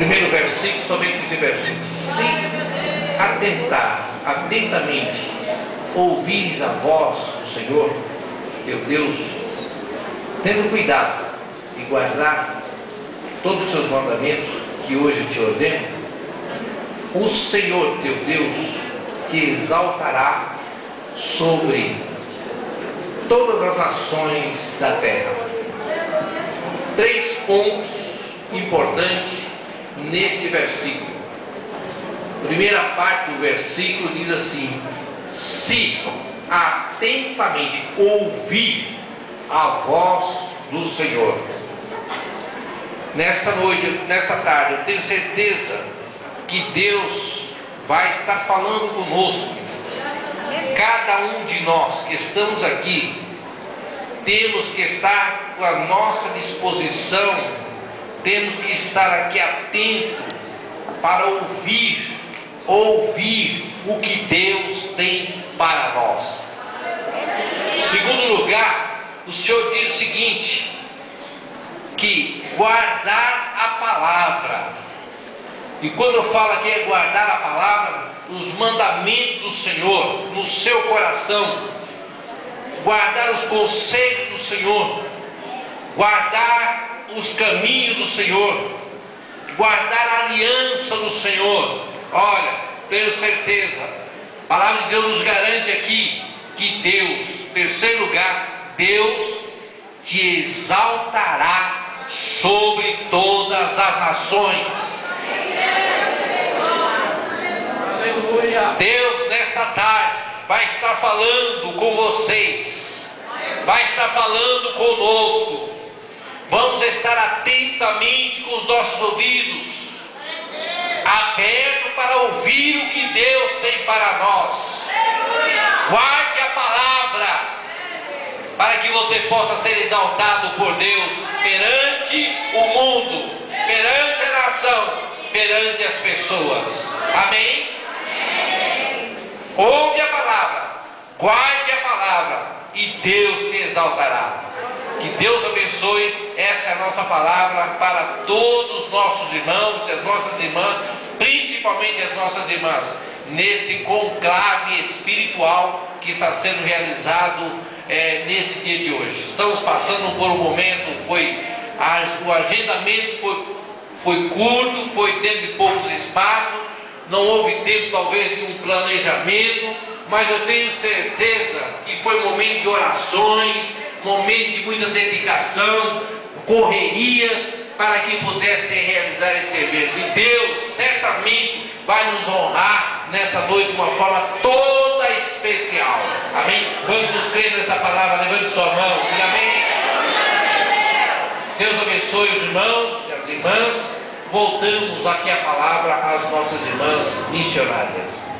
Primeiro versículo, somente esse versículo. Se atentar atentamente, ouvires a voz do Senhor, teu Deus, tendo cuidado de guardar todos os seus mandamentos que hoje te ordeno, o Senhor teu Deus te exaltará sobre todas as nações da terra. 3 pontos importantes neste versículo. A primeira parte do versículo diz assim: se atentamente ouvir a voz do Senhor. Nesta noite, nesta tarde, eu tenho certeza que Deus vai estar falando conosco. Cada um de nós que estamos aqui temos que estar com a nossa disposição, temos que estar aqui atento para ouvir o que Deus tem para nós. Em segundo lugar, o Senhor diz o seguinte, que guardar a palavra. E quando eu falo aqui é guardar a palavra, os mandamentos do Senhor no seu coração, guardar os conselhos do Senhor, guardar os caminhos do Senhor, guardar a aliança do Senhor. Olha, tenho certeza, a palavra de Deus nos garante aqui que Deus, em terceiro lugar, Deus te exaltará sobre todas as nações. Deus nesta tarde vai estar falando com vocês, vai estar falando conosco. Vamos estar atentamente com os nossos ouvidos abertos para ouvir o que Deus tem para nós. Guarde a palavra para que você possa ser exaltado por Deus perante o mundo, perante a nação, perante as pessoas. Amém? Ouve a palavra, guarde a palavra e Deus te exaltará. Que Deus abençoe. Essa é a nossa palavra para todos os nossos irmãos e as nossas irmãs, principalmente as nossas irmãs, nesse conclave espiritual que está sendo realizado nesse dia de hoje. Estamos passando por um momento, o agendamento foi curto, foi dentro de poucos espaços, não houve tempo talvez de um planejamento, mas eu tenho certeza que foi momento de orações, momento de muita dedicação, correrias, para que pudesse realizar esse evento. E Deus certamente vai nos honrar nessa noite de uma forma toda especial. Amém? Vamos crer nessa palavra, levante sua mão. Diga amém. Deus abençoe os irmãos e as irmãs. Voltamos aqui a palavra às nossas irmãs missionárias.